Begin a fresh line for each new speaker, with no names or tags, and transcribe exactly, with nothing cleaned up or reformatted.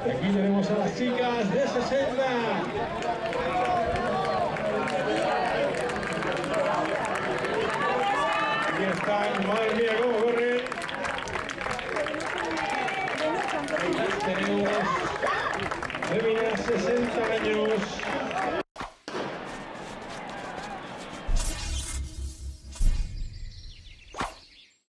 Aquí tenemos a las chicas de sesenta. Aquí están, madre mía, cómo corren. Tenemos féminas sesenta años.